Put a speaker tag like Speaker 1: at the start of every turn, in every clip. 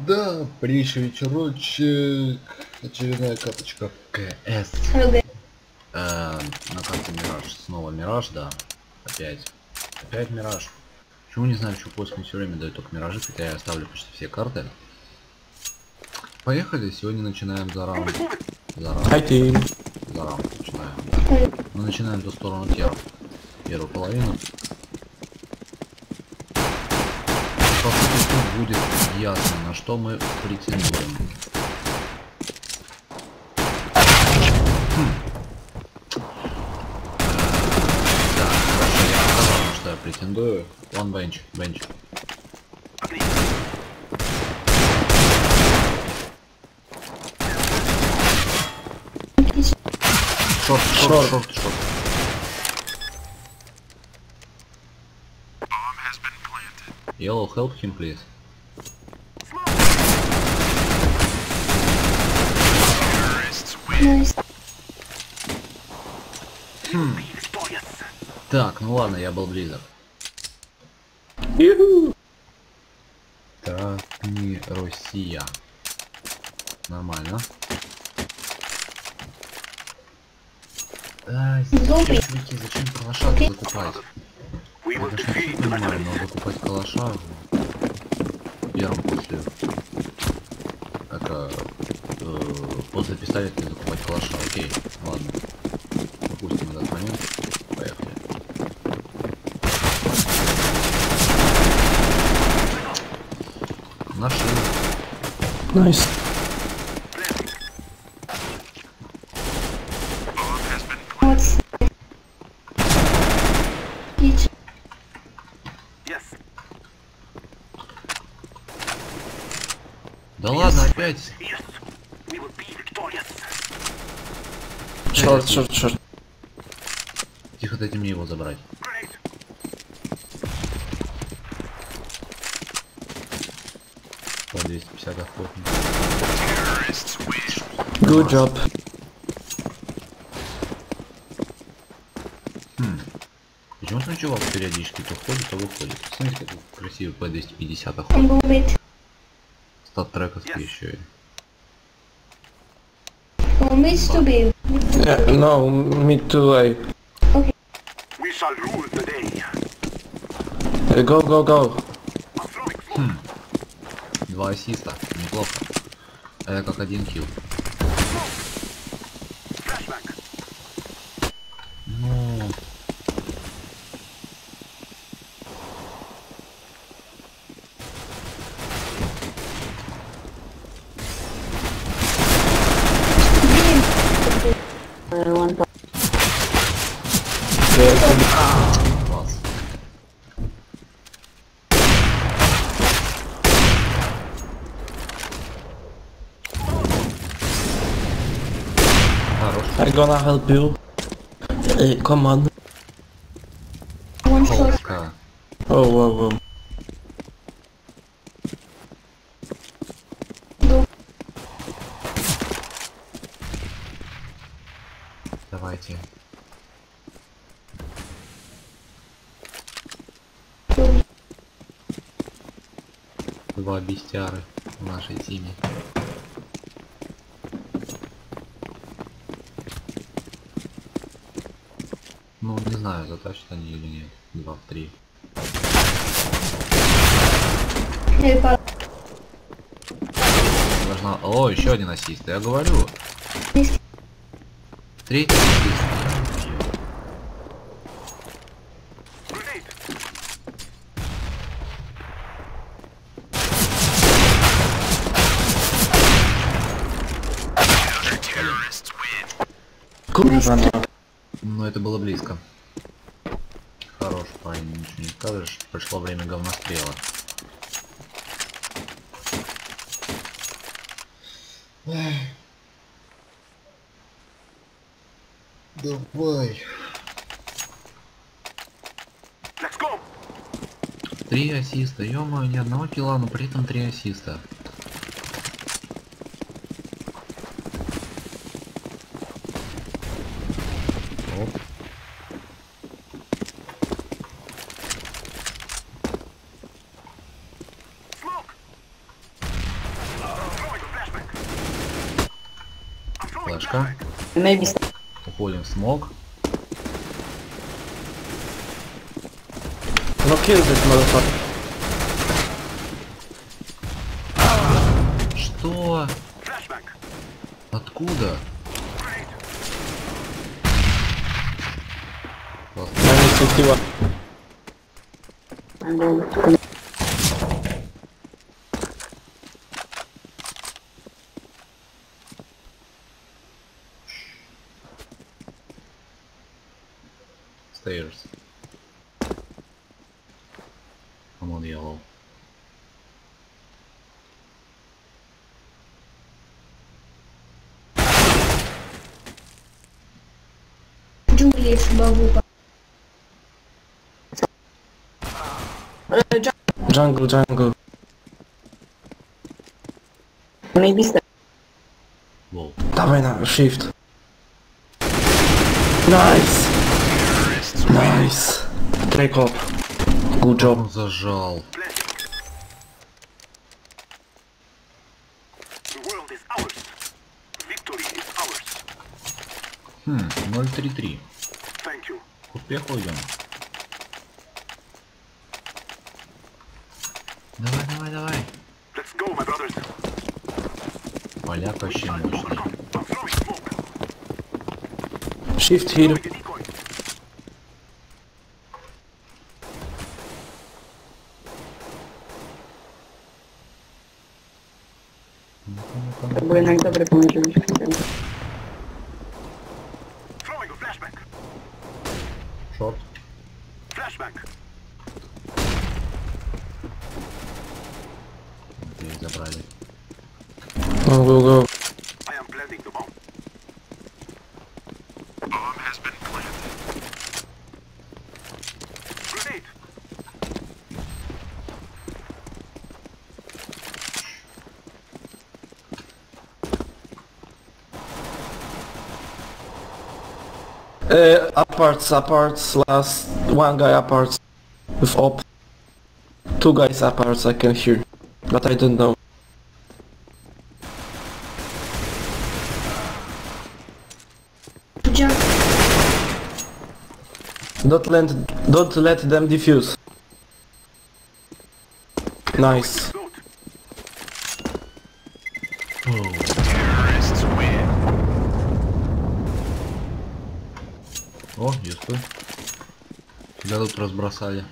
Speaker 1: Да, пришли вечерочек. Очередная каточка в КС. На карте Мираж. Снова Мираж, да. Опять Мираж. Почему не знаю, почему поиск мне все время дает только Миражи, хотя я оставлю почти все карты. Поехали, сегодня начинаем за раунд. За раунд начинаем, да. Мы начинаем за сторону теров. Первую половину. По сути, тут будет ясно, на что мы претендуем. Да, хорошо, я сказал, на что я претендую. One bench. Шорт. Yellow, help him, please.
Speaker 2: Nice.
Speaker 1: Так, ну ладно, я был близок. Так, не Россия. Нормально. Зачем калаша закупать? Я, конечно, все понимаю, но закупать калаша первым после пистолета закупать калаша. Окей, ладно. Допустим этот момент. Поехали. Нашли.
Speaker 3: Nice.
Speaker 1: Да ладно, опять.
Speaker 3: Шорт.
Speaker 1: Тихо, дайте мне его забрать. По 250 охотник.
Speaker 3: Good job.
Speaker 1: Почему смотри, чувак периодически то входит, то выходит? Смотрите, как красивый по 250 охотник. Стат трековский еще и.
Speaker 3: No, mid to A.
Speaker 4: We shall rule the day.
Speaker 3: Go.
Speaker 1: 2 ассиста, неплохо. А я как 1 килл.
Speaker 4: Flashback.
Speaker 1: Ну... Класс. Хорош.
Speaker 3: I'm gonna help you. Come on.
Speaker 1: Холодка.
Speaker 3: Oh.
Speaker 1: Давайте. Два бестиары в нашей теме. Ну, не знаю, затащат они или нет. 2 в 3. Должна... О, еще один ассист, я говорю. Третий ассист.
Speaker 4: Grenade.
Speaker 3: Kurwa no.
Speaker 1: Ну, это было близко. Хорош парень, ничего не скажешь. Пришло время говнострела. Давай.
Speaker 4: Let's go.
Speaker 1: 3 ассиста, ё-моё, ни одного килла, но при этом 3 ассиста. Оп.
Speaker 4: Smoke.
Speaker 1: Флешка.
Speaker 2: Maybe.
Speaker 1: Уходим в смог.
Speaker 3: No kill this motherfucker.
Speaker 1: Что?
Speaker 4: Flashback.
Speaker 1: Откуда? Классно.
Speaker 3: Minus 51.
Speaker 2: I'm going to
Speaker 1: Stairs. I'm on yellow.
Speaker 5: Джунгли бабука.
Speaker 3: Jungle, jungle.
Speaker 2: maybe start.
Speaker 1: Лол.
Speaker 3: Давай на shift. Nice. Nice. Take off. Good job.
Speaker 1: Он зажал.
Speaker 4: The world is ours. Victory is ours.
Speaker 1: 033.
Speaker 4: Thank you.
Speaker 1: К успеху идем. Давай, давай, давай.
Speaker 4: Let's go, my brothers.
Speaker 1: Поляк вообще мощный.
Speaker 4: I'm throwing smoke.
Speaker 3: Shift here.
Speaker 4: Throwing a decoy.
Speaker 2: Блин, добре поможу.
Speaker 4: Throwing a flashback.
Speaker 1: Шорт.
Speaker 4: Flashback.
Speaker 1: Окей, забрали.
Speaker 3: Go, go.
Speaker 4: I am planting the bomb. Bomb has been planted. Grenade.
Speaker 3: Aparts, last one guy aparts with op. Two guys aparts I can hear, but I don't know.
Speaker 5: Jump.
Speaker 3: Don't let them defuse. Nice.
Speaker 4: Loot.
Speaker 1: О, юспы. Тебя тут разбросали.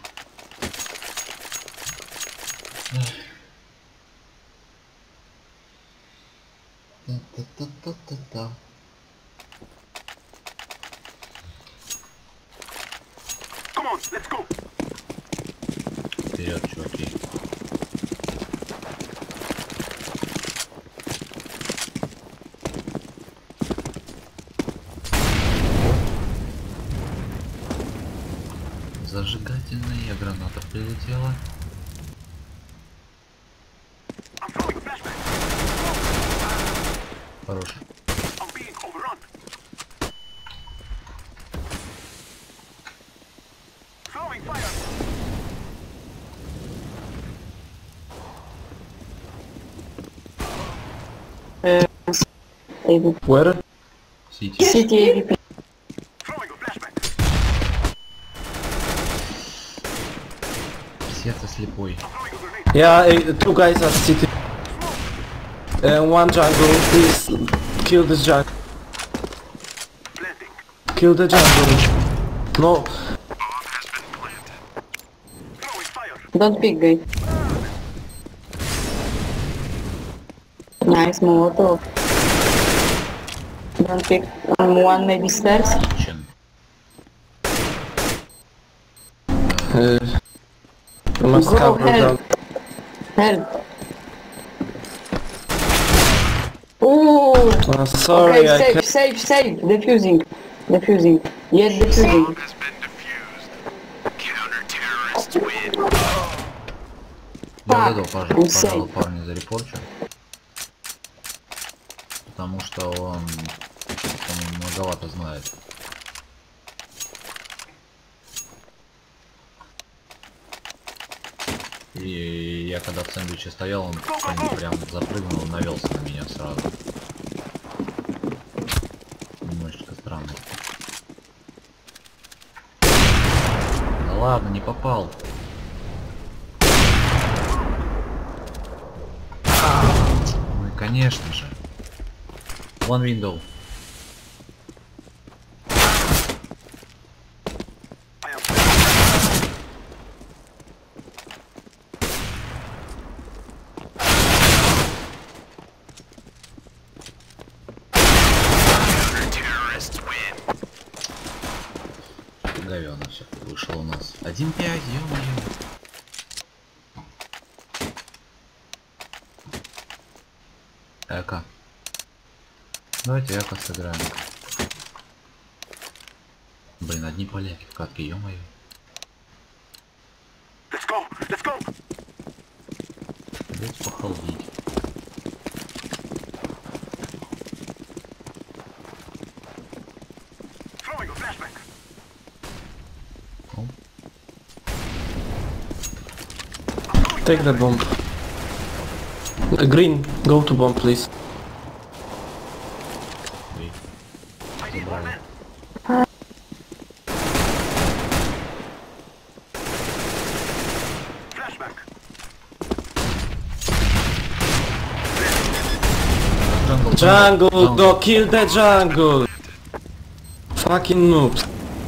Speaker 1: Та-та-та-та-та-та.
Speaker 4: Come on, let's go.
Speaker 1: Вперед, чуваки. Зажигательная граната прилетела.
Speaker 4: I'm throwing a flashback.
Speaker 1: Хорош.
Speaker 4: I'm being overrun. Throwing fire.
Speaker 2: AVP.
Speaker 3: Where?
Speaker 1: Сити.
Speaker 2: City AVP.
Speaker 4: Throwing a flashback.
Speaker 1: Сердце слепой.
Speaker 4: Throwing a grenade.
Speaker 3: Yeah, two guys at city. One jungle, please kill this jungle.
Speaker 4: Planting.
Speaker 3: Kill the jungle. No,
Speaker 4: Throwing fire.
Speaker 2: Don't pick, guy. Nice Molotov. Don't pick. One maybe stairs.
Speaker 1: Kitchen.
Speaker 3: you must
Speaker 2: Go
Speaker 3: cover
Speaker 2: help.
Speaker 3: them.
Speaker 2: Help. Ooh.
Speaker 3: Sorry,
Speaker 2: Okay,
Speaker 3: I
Speaker 2: save,
Speaker 3: can't.
Speaker 2: save. Defusing. Defusing. Yes, defusing.
Speaker 4: Has been defused. Counter-terrorists win.
Speaker 1: Я вот этого,
Speaker 2: он
Speaker 1: пожалуй,
Speaker 2: сейф.
Speaker 1: парня зарепорчу. Потому что он многовато знает. И я когда в сэндвиче стоял, он прям запрыгнул и навелся на меня сразу. ладно, не попал. Ну и конечно же. One window. Говёно все вышел у нас. 1-5, ё-моё. Эко. Давайте эко сыграем. Блин, одни поляки в катке, ё-моё.
Speaker 4: Let's go! Let's go!
Speaker 1: Дайте похолодить.
Speaker 4: Throwing a flashback!
Speaker 3: Take the bomb. Green, go to bomb, please.
Speaker 1: Ой,
Speaker 4: I need one
Speaker 1: забрали.
Speaker 4: man! Flashback!
Speaker 3: Jungle, go kill the jungle! Fucking noobs.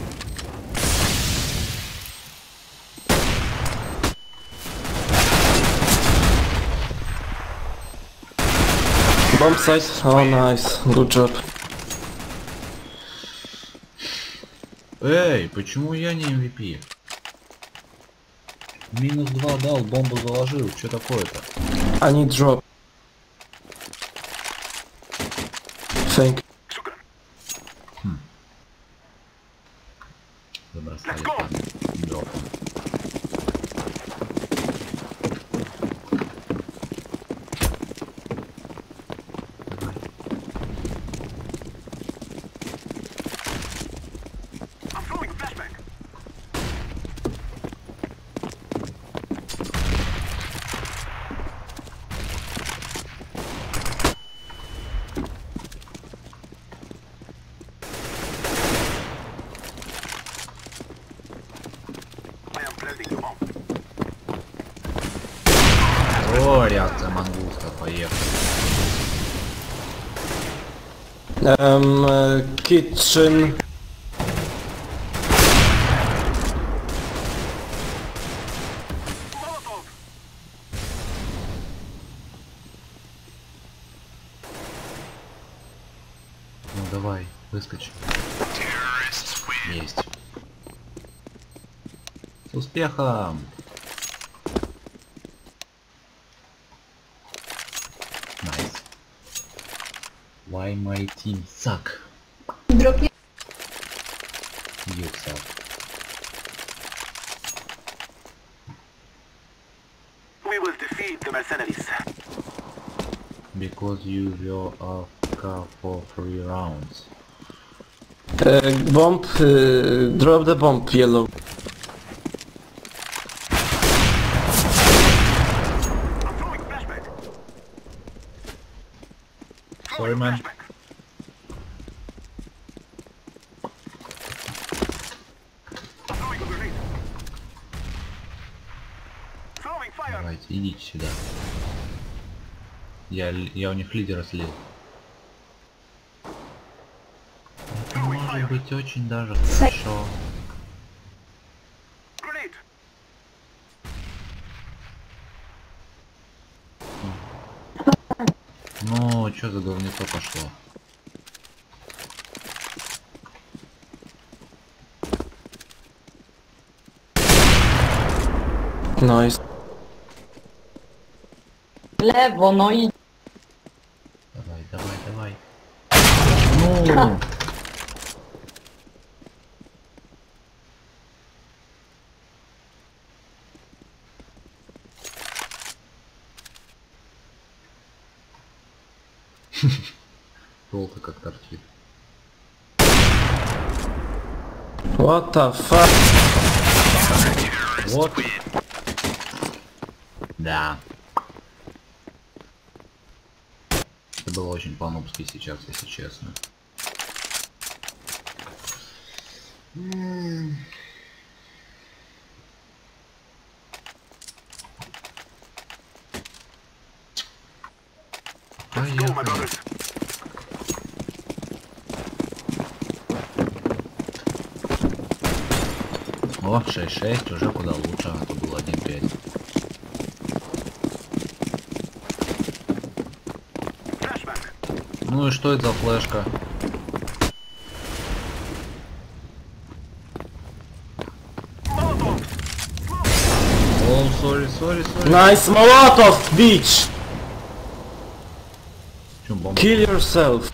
Speaker 3: Bomb site, oh nice, good job.
Speaker 1: Эй, почему я не MVP? Минус 2 дал, бомбу заложил. Что такое-то?
Speaker 3: I need drop. Thank you.
Speaker 4: Сука!
Speaker 1: Забросали
Speaker 4: Let's go.
Speaker 1: парня. Дропом.
Speaker 4: I'm throwing a flashback! I am planting the bomb.
Speaker 1: О, реакция мангуста, поехали.
Speaker 3: Kitchen.
Speaker 4: Molotov!
Speaker 1: Ну давай, выскочи. Есть. С успехом! Найс. Why my team suck?
Speaker 5: Дропни.
Speaker 1: You suck.
Speaker 4: We will defeat the mercenaries.
Speaker 1: Because you were AFK for 3 rounds.
Speaker 3: Bomb, drop the bomb, yellow.
Speaker 4: I'm throwing a flashback.
Speaker 1: Sorry, man.
Speaker 4: Flashback. I'm throwing a grenade. Throwing fire.
Speaker 1: Давайте, идите сюда. Я у них лидера слил. Это может быть очень даже хорошо.
Speaker 4: Grenade.
Speaker 1: Ну, что за говнецо пошло?
Speaker 3: Nice.
Speaker 2: Lewo, no i...
Speaker 1: Давай, давай, давай. Ну! Волка как торчит.
Speaker 3: What the fuck?
Speaker 1: Вот. Да. Это было очень по-нубски сейчас, если честно.
Speaker 4: Let's go, my brothers.
Speaker 1: О, 6-6, уже куда лучше, а то было 1-5.
Speaker 4: Flashback.
Speaker 1: Ну и что это за флешка?
Speaker 4: Molotov.
Speaker 1: О, сори.
Speaker 3: Nice Molotov, bitch!
Speaker 1: Чё, бомба?
Speaker 3: Kill yourself.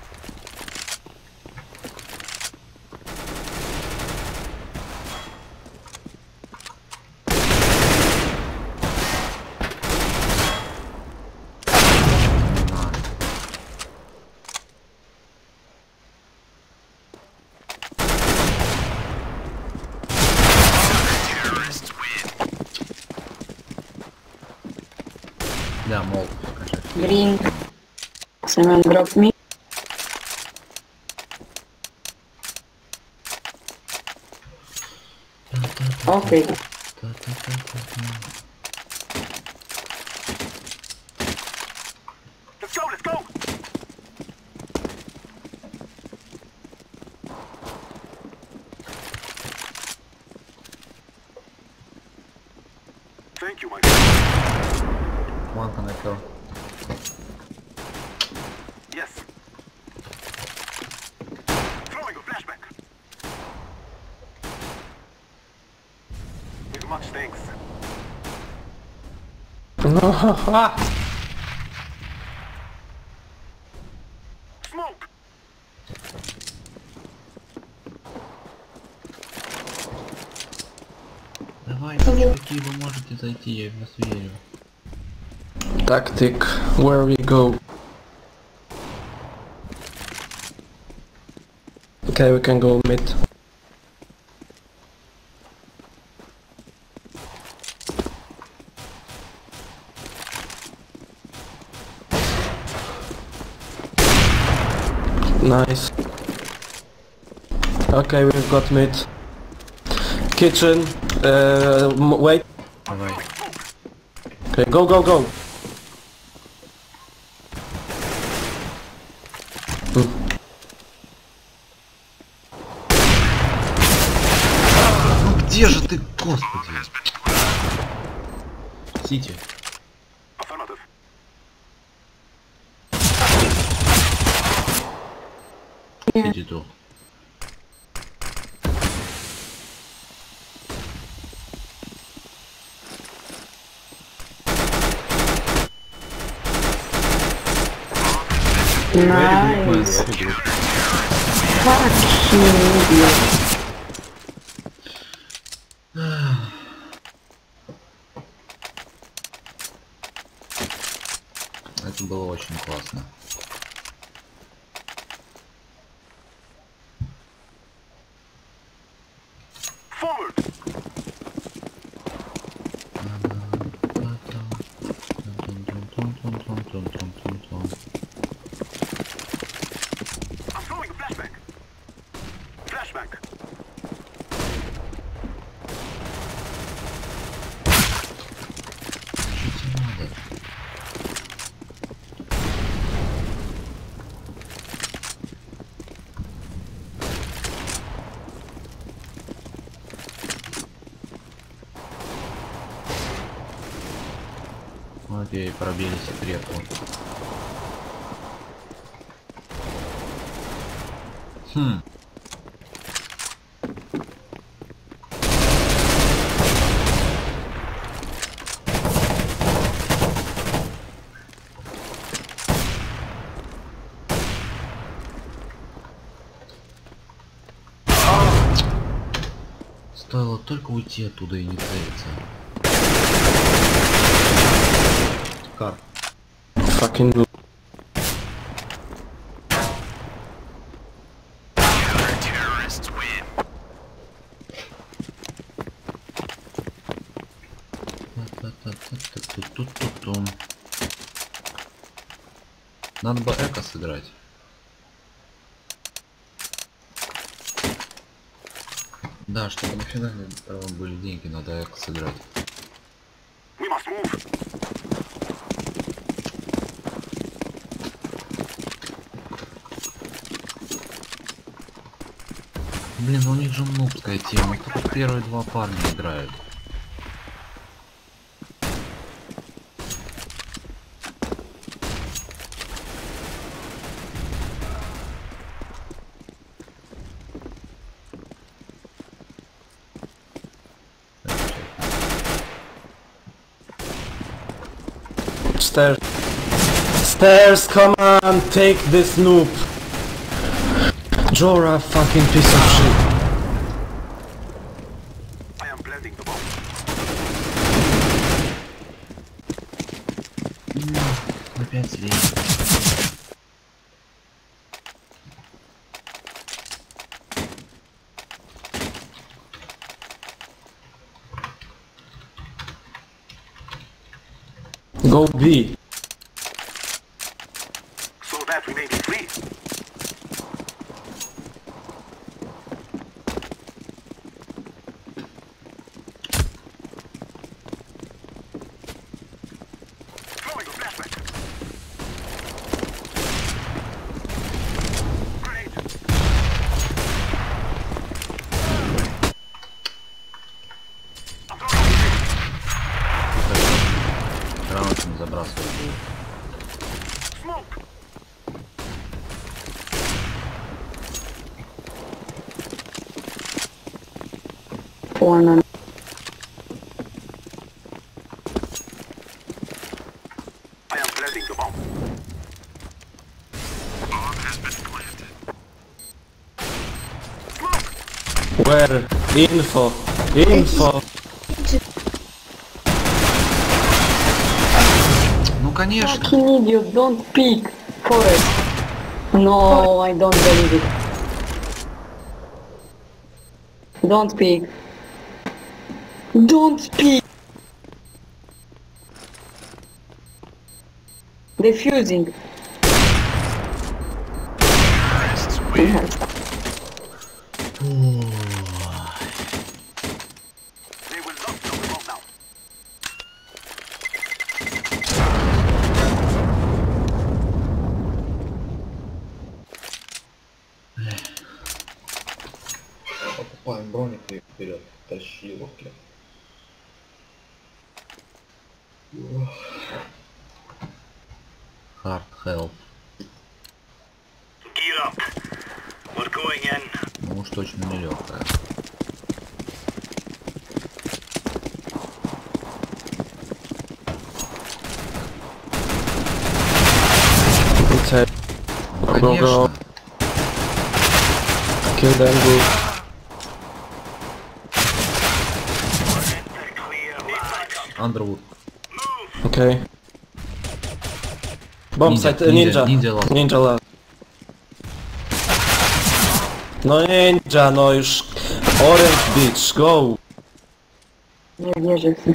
Speaker 1: Да, мол, скажи.
Speaker 2: Green. Someone drop me. Okay.
Speaker 4: Let's go, let's go. Thank you, my friend.
Speaker 1: One connector.
Speaker 4: Yes. Throwing a flashback. With much thanks.
Speaker 3: No, haha.
Speaker 4: Smoke.
Speaker 1: Давайте, чуваки, вы можете зайти, я в вас верю.
Speaker 3: Tactic, where we go? Okay, we can go mid. Nice. Okay, we've got mid. Kitchen. Wait.
Speaker 1: Давай.
Speaker 3: Okay, go.
Speaker 1: Ну где же ты, господи? Сити.
Speaker 4: Affirmative.
Speaker 1: Сити тут.
Speaker 2: Nice.
Speaker 1: Very good.
Speaker 2: Fucking idiot.
Speaker 1: Это было очень классно.
Speaker 4: Forward. I'm throwing a flashback. Flashback.
Speaker 1: Что тебе надо? Окей, пробили секретку. Хм. Стоило только уйти оттуда и не целиться. Кар.
Speaker 3: Fucking good.
Speaker 1: Ту-ту-ту-ту-ту-ту-ту. Надо бы эко сыграть. Да, чтобы на финале были деньги, надо эко сыграть.
Speaker 4: We must move.
Speaker 1: Блин, ну у них же нубская тема. Только первые два парня играют.
Speaker 3: Stairs. Stairs, come on, take this noob. Jora, fucking piece of shit.
Speaker 4: I am planting the bomb.
Speaker 1: Опять слева.
Speaker 3: Go B.
Speaker 4: So that we may be free. Throwing a flashback. Grenade. I'm throwing
Speaker 1: Грамотами забрасывают.
Speaker 4: smoke.
Speaker 2: One on.
Speaker 4: I am planting the bomb. Bomb has been planted. Smoke.
Speaker 3: Where? Info. Info.
Speaker 1: Ну конечно.
Speaker 2: Fucking idiot, don't peek. Forest. No, I don't believe it. Don't peek. Don't peek. Defusing. Yes.
Speaker 4: They will not know the bomb now.
Speaker 1: Покупаем броник и вперед. Тащи его, блядь. Hard health.
Speaker 4: Gear up. We're going in.
Speaker 1: Ну уж точно нелегкая.
Speaker 3: Inside. Go, go, go.
Speaker 1: Конечно.
Speaker 3: Kill them, go.
Speaker 4: Clear. Need backup.
Speaker 1: Underwood.
Speaker 3: Okay. Bomb
Speaker 1: Ninja,
Speaker 3: site,
Speaker 1: ninja,
Speaker 3: ninja.
Speaker 1: ninja last.
Speaker 3: Ninja last. No ninja, no już. Orange bitch, go.
Speaker 2: Nie wierzę w to.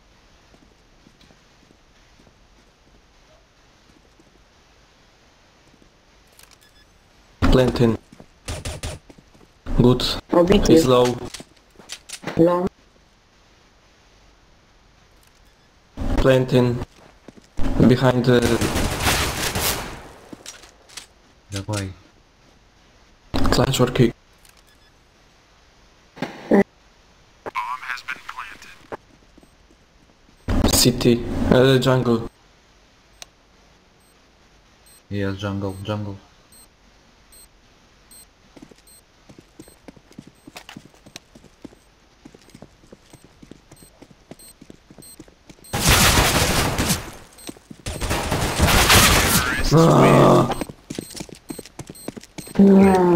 Speaker 3: Planting. Good.
Speaker 2: Obity.
Speaker 3: He's low.
Speaker 2: Long.
Speaker 3: Planting. Behind the
Speaker 1: Давай.
Speaker 3: clutch or kick.
Speaker 4: Bomb has been planted.
Speaker 3: City. Jungle.
Speaker 1: Yes, jungle, jungle.
Speaker 2: Не.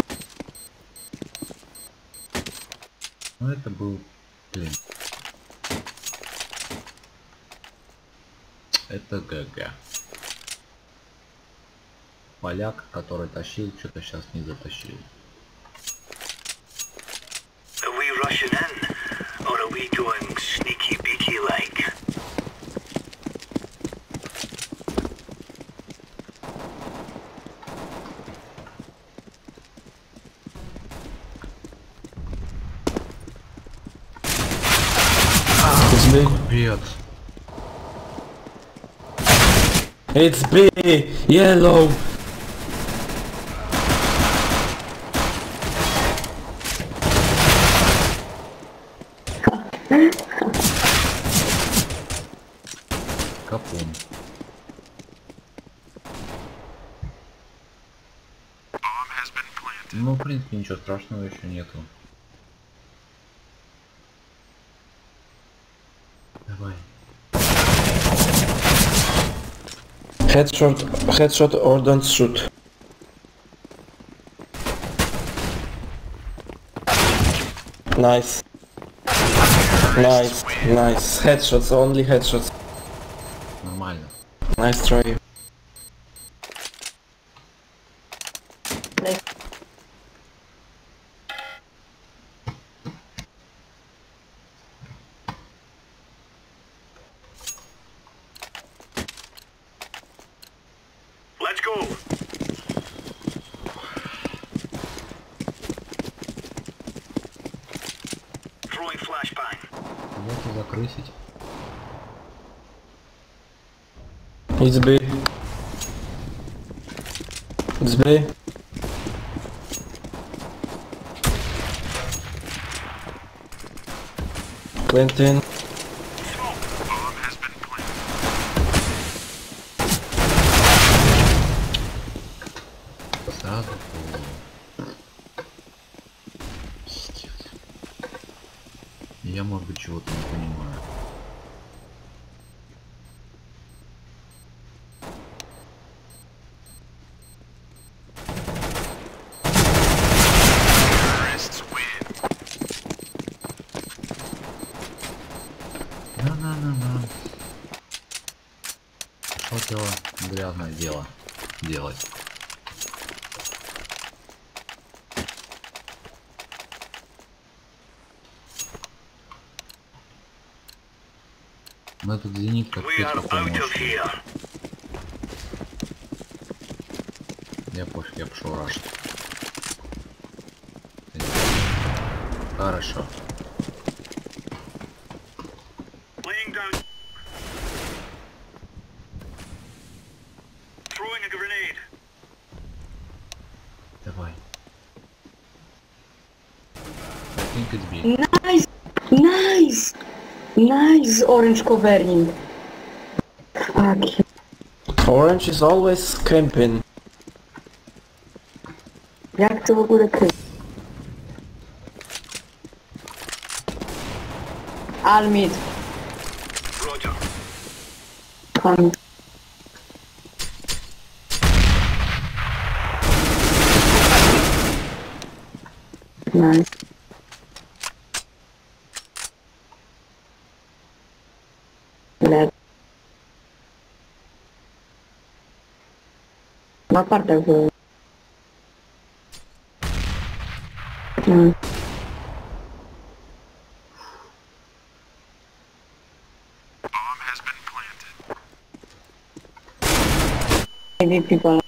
Speaker 1: Ну это был, блин. Это ГГ. Поляк, который тащил, что-то сейчас не затащил.
Speaker 4: Are we rushing in? Or are we going sneaky beaky like?
Speaker 3: It's B.
Speaker 1: Привет.
Speaker 3: It's B. Yellow.
Speaker 1: Капун. Ну, в принципе, ничего страшного еще нету. Давай.
Speaker 3: Headshot or don't shoot. Nice. Nice, nice. Headshots, only headshots.
Speaker 1: Нормально.
Speaker 3: Nice try.
Speaker 4: Let's go. Throwing flashbang.
Speaker 1: Вот и закрысить.
Speaker 3: It's B. It's B. Quentin.
Speaker 1: Сразу. Я, может быть, чего-то не понимаю. На-на-на-на. Что дело? Грязное дело делать. Но этот зенит как
Speaker 4: We are out of here.
Speaker 1: Я пофиг, я пошел рашить. Хорошо.
Speaker 4: Laying down. Throwing a grenade.
Speaker 1: Давай. I think it's B.
Speaker 2: Nice! Nice! Nice orange covering. Fuck.
Speaker 3: Orange is always camping.
Speaker 2: Jak to w ogóle kryć? Almid.
Speaker 4: Roger.
Speaker 2: Almid. Nice. Lep. Ma parte quello. Maybe people.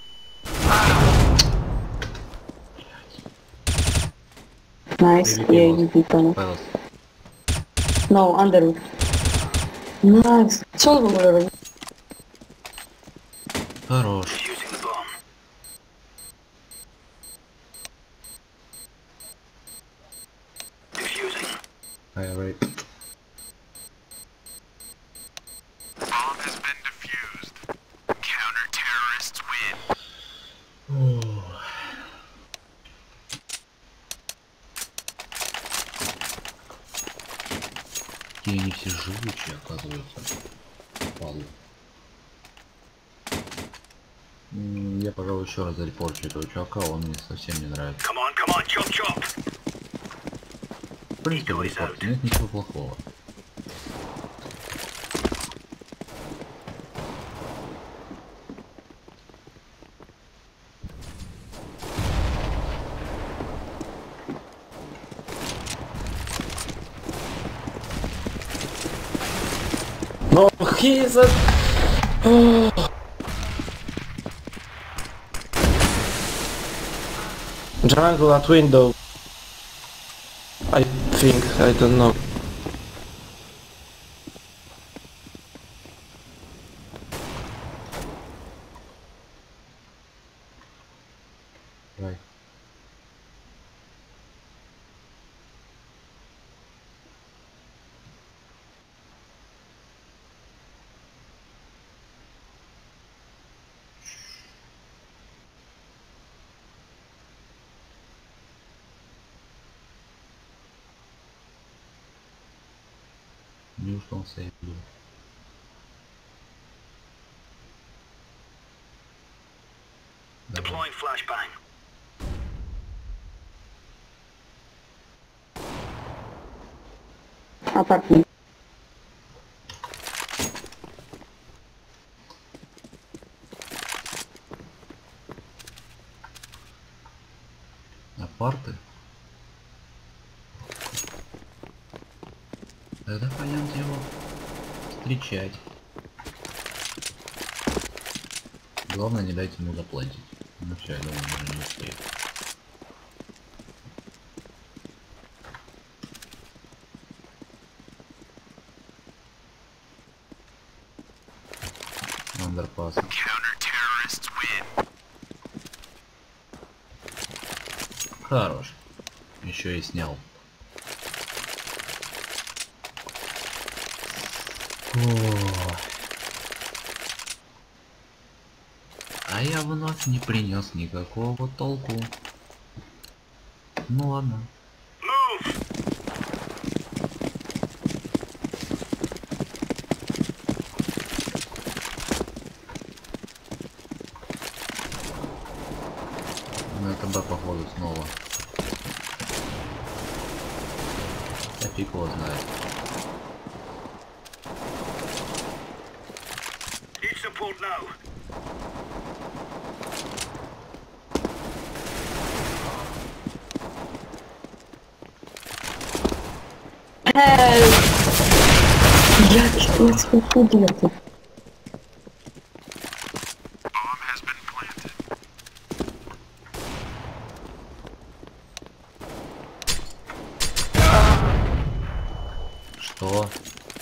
Speaker 2: Nice,
Speaker 1: Maybe
Speaker 2: yeah,
Speaker 1: people.
Speaker 2: you people.
Speaker 1: Пэлас.
Speaker 2: No, under. Nice. Co on w ogóle robi?
Speaker 1: Хорош.
Speaker 4: Using the bomb. Defusing.
Speaker 1: I right.
Speaker 4: Bomb has been defused. Counter-terrorists win.
Speaker 1: Какие они все живучие, оказывается. Падлы. Я, пожалуй, еще раз зарепорчу этого чувака, он мне совсем не нравится.
Speaker 4: Come on, chop chop.
Speaker 1: В принципе, в репорте нет ничего плохого.
Speaker 3: No, he is a... Oh. Jungle at window. I think, I don't know.
Speaker 1: Давай. Неужто он сейв был? Давай.
Speaker 4: Deploying flashbang.
Speaker 2: Апартмент.
Speaker 1: Апарты? Тогда пойдемте его встречать. Главное, не дайте ему заплатить. Ну все, я думаю, он не успеет. Андерпас. Хорош. Еще и снял. Ох. А я вновь не принес никакого толку. Ну ладно. Ну это Б походу снова. Я фиг его знает.
Speaker 4: Need support now.
Speaker 2: Я что сколько делать?
Speaker 1: Что?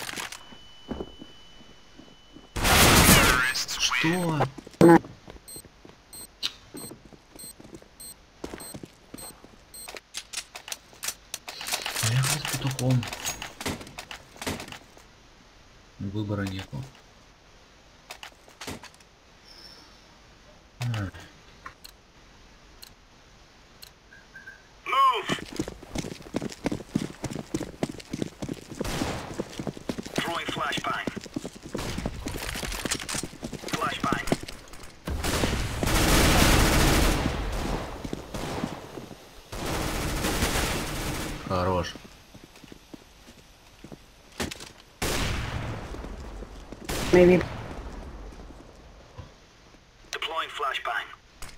Speaker 1: Что? Поехал с петухом. Выбора нету.
Speaker 4: Move. Throwing flashbang. Flashbang.
Speaker 1: Хорош.
Speaker 2: Maybe.
Speaker 4: Deploying flashbang.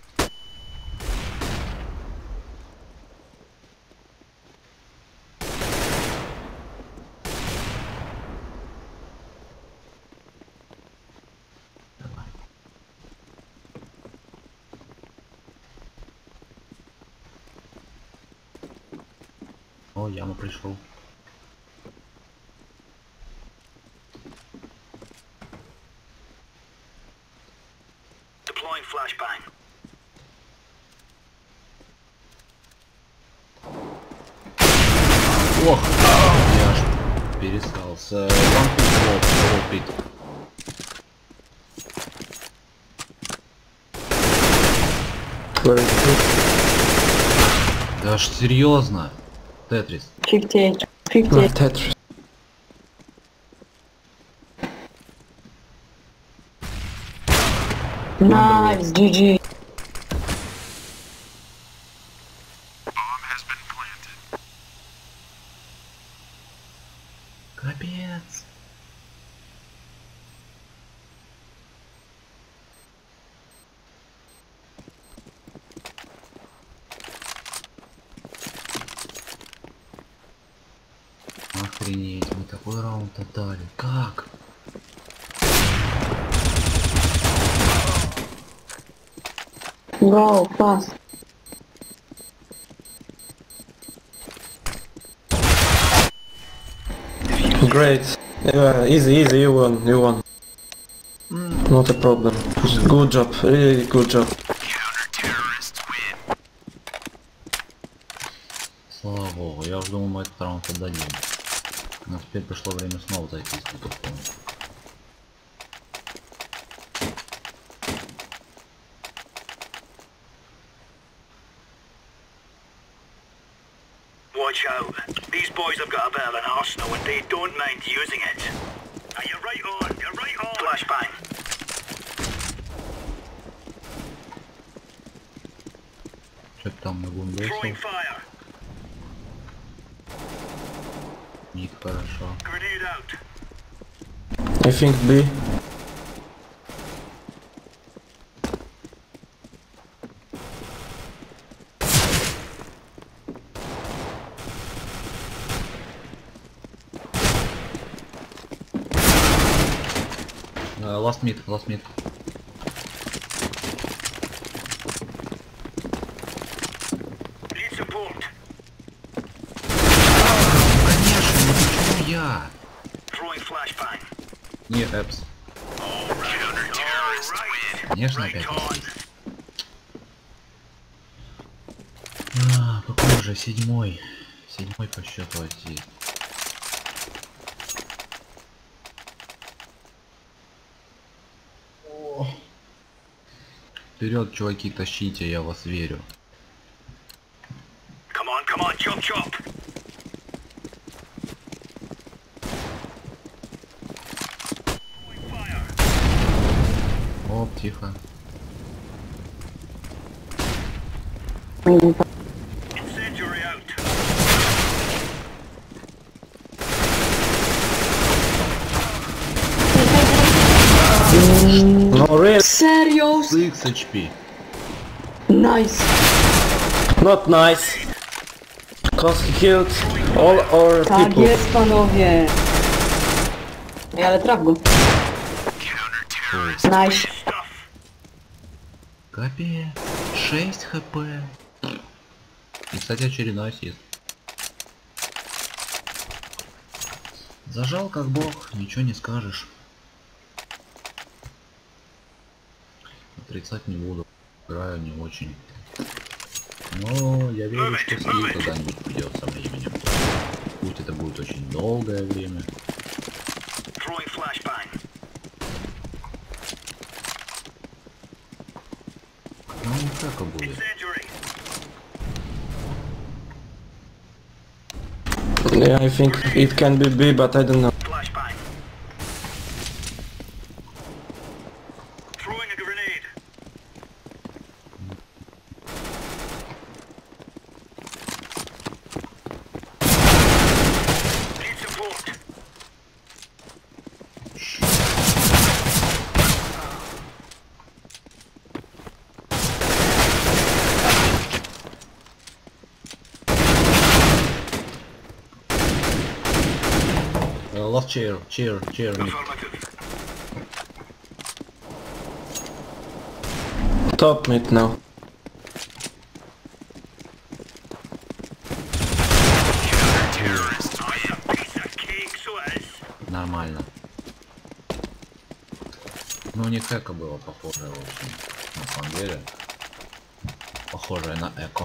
Speaker 1: О, яма пришел.
Speaker 4: Deploying flashbang.
Speaker 1: Ох, я аж перескался. Вампит. Да аж серьезно. Тетрис.
Speaker 2: 58.
Speaker 3: No,
Speaker 2: 58.
Speaker 3: Tetris.
Speaker 2: Nice, GG.
Speaker 1: Капец. Охренеть, мы такой раунд отдали. Как?
Speaker 2: Go, pass.
Speaker 3: Great. Easy, you won. Not a problem. Good job, really good job.
Speaker 1: Слава богу, я уже думал, мы этот раунд отдадим. Но теперь пришло время снова зайти с петухом.
Speaker 4: Watch out. These boys have got a bit of an arsenal and they don't mind using it. You're right on. You're right on. Flashbang.
Speaker 1: Что там на гун бросил?
Speaker 4: Throwing fire.
Speaker 1: Мид хорошо.
Speaker 4: Grenade out.
Speaker 3: I think B.
Speaker 1: Last mid, last mid.
Speaker 4: Need support.
Speaker 1: Конечно, ну почему я?
Speaker 4: Throwing flashbang.
Speaker 1: Не, Эпс. Конечно, опять есть. Какой уже? Седьмой. Седьмой по счету один. Вперед, чуваки, тащите, я вас верю.
Speaker 4: Come on, chop chop. Fire.
Speaker 1: Оп, тихо.
Speaker 4: Incendiary out.
Speaker 3: No, really?
Speaker 2: Serious?
Speaker 1: 6 HP.
Speaker 2: Nice.
Speaker 3: Not nice. Cause he killed all our
Speaker 2: Tak
Speaker 3: people.
Speaker 2: jest, panowie. Ej, ale traf go. Nice.
Speaker 4: Stuff.
Speaker 1: Капе. 6 хп. И, кстати, очередной ассист. Зажал как бог, ничего не скажешь. Отрицать не буду. Играю не очень. Но я верю, что слив когда-нибудь придет со временем. Пусть это будет очень долгое время.
Speaker 4: Throwing flashbang.
Speaker 1: Ну, как будет.
Speaker 4: Incendiary.
Speaker 3: Yeah, I think it can be B, but I don't know.
Speaker 4: Flashbang. Throwing a grenade. Need support.
Speaker 1: Last chair. Mid.
Speaker 4: Affirmative.
Speaker 3: Top mid now.
Speaker 4: It's a piece of cake, so it is.
Speaker 1: Нормально. Ну, не хэка было похоже, в общем, на самом деле. Похожее на эко.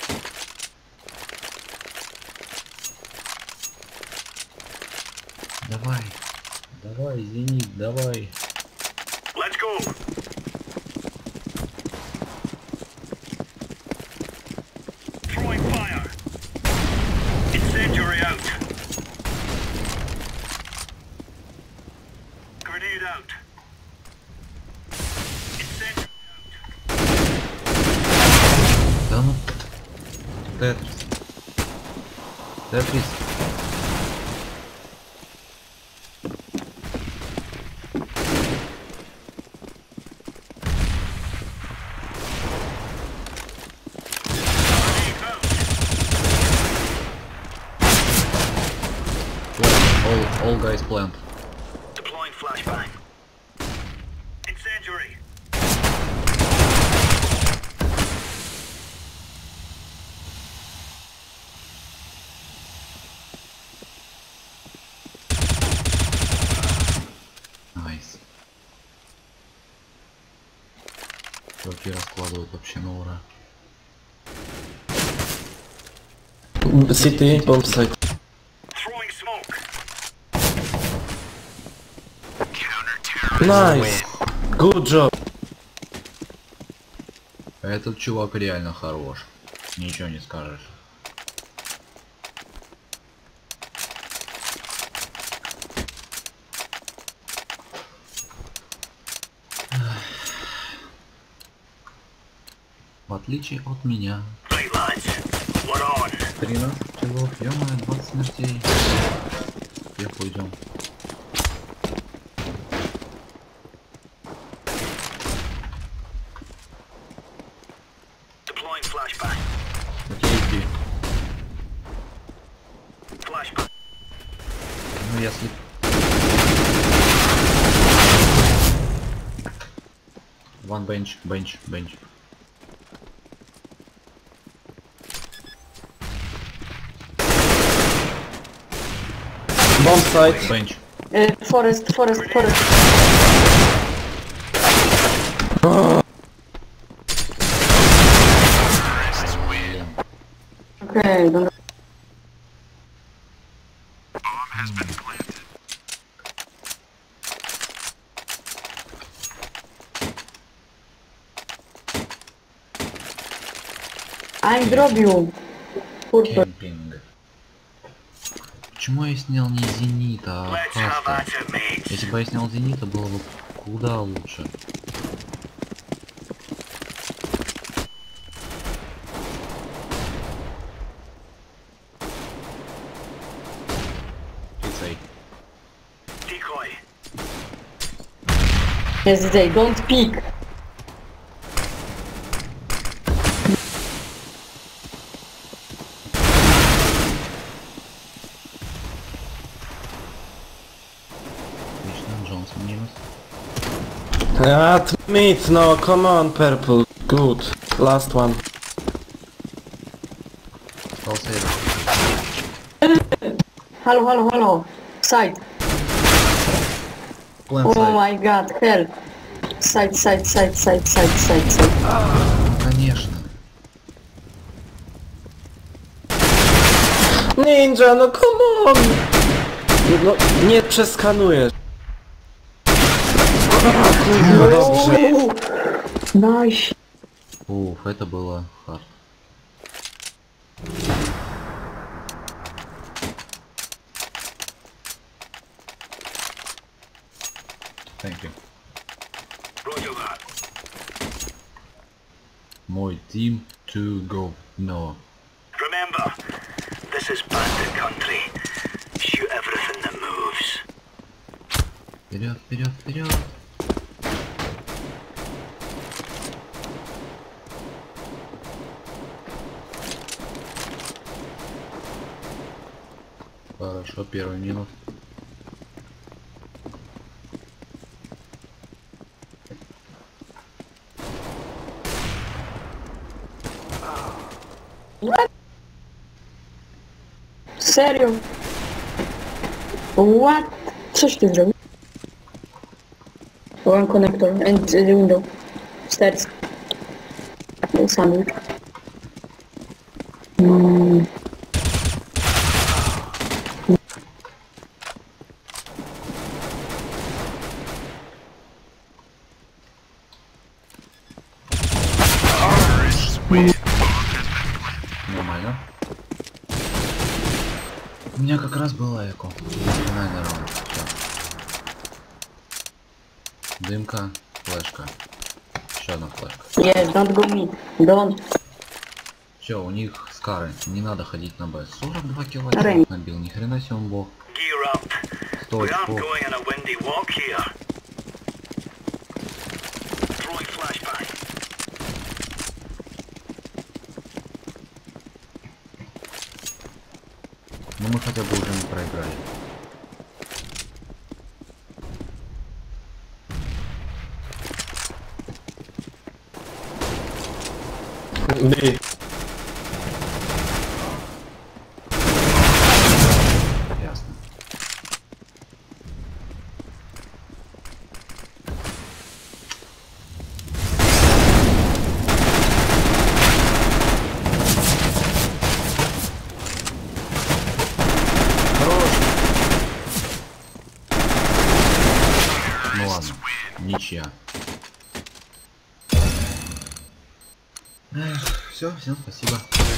Speaker 1: Давай, Зенит, давай.
Speaker 4: Let's go. Throwing fire. Incendiary out. Grenade out. Incendiary
Speaker 1: Да ну. Тетрис. Тетрис. All guys plant.
Speaker 4: deploying flashbang. Incendiary.
Speaker 1: Найс. Чуваки раскладывают вообще на ура.
Speaker 3: City, bomb site.
Speaker 4: Throwing smoke.
Speaker 3: Nice. Good job.
Speaker 1: Этот чувак реально хорош. Ничего не скажешь. В отличие от меня.
Speaker 4: Right, lads. We're on.
Speaker 1: 13 килов, ё-моё, 20 смертей. Вверху идем.
Speaker 4: Deploying flashbang.
Speaker 1: Окей, иди.
Speaker 4: Flashbang.
Speaker 1: Ну я слеп. One bench, bench, bench.
Speaker 3: Bomb site.
Speaker 1: Bench.
Speaker 2: Forest, forest, forest. Okay, don't... I drop you. Purple.
Speaker 1: Кемпинг. Почему я снял не Зенита, а
Speaker 4: Let's have
Speaker 1: Хаста?
Speaker 4: at it, mates.
Speaker 1: Если бы я снял Зенита, было бы куда лучше. Пиццей.
Speaker 4: Decoy.
Speaker 2: Yes, they don't peek.
Speaker 1: Отлично, Джонсон минус.
Speaker 3: Meat, no, come on, purple. Good. Last one.
Speaker 1: Остался этот.
Speaker 2: Hello, hello, hello. Side.
Speaker 1: План
Speaker 2: Oh
Speaker 1: сайд.
Speaker 2: my god, help. Side, side, side, side, side, side, side.
Speaker 1: Конечно.
Speaker 3: Ninja, no come on! No, nie przeskanujesz. No dobrze.
Speaker 2: Nice.
Speaker 1: Уф, это было хард. Thank you.
Speaker 4: Roger that.
Speaker 1: Мой team to go. No.
Speaker 4: Remember, this is bandit country. Shoot everything that moves.
Speaker 1: Вперед, вперед, вперед. Хорошо, первый минус.
Speaker 2: Serio? What? Coś ty zrobił? One connector and the window. Stairs. No sandwich.
Speaker 1: Нормально. У меня как раз была эко. Финальный раунд. Всё. Дымка, флешка. Еще одна флешка.
Speaker 2: Yes, don't go me. Don't.
Speaker 1: Все, у них скары. Не надо ходить на Б. 42 кило
Speaker 2: Рейн.
Speaker 1: набил. Ни хрена себе он бог.
Speaker 4: Gear up.
Speaker 1: Стой,
Speaker 4: We aren't
Speaker 1: фу.
Speaker 4: going on a windy walk here. Throwing flashbang.
Speaker 1: Ну мы хотя бы уже не проиграли.
Speaker 3: B.
Speaker 1: Ясно. Ну ладно, ничья. Все, всем спасибо.